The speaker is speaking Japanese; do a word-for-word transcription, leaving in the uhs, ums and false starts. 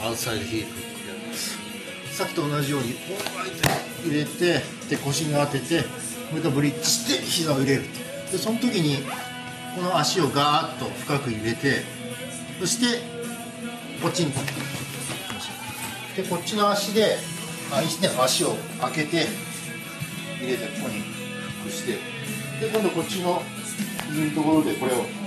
アウトサイドヒープってやります。 さっきと同じようにこうやって入れて、で腰に当てて、それとブリッジして膝を入れる。でその時にこの足をガーッと深く入れて、そしてこっちにでこっちの足で足を開けて入れて、ここにフックして、で今度こっちの右のところでこれを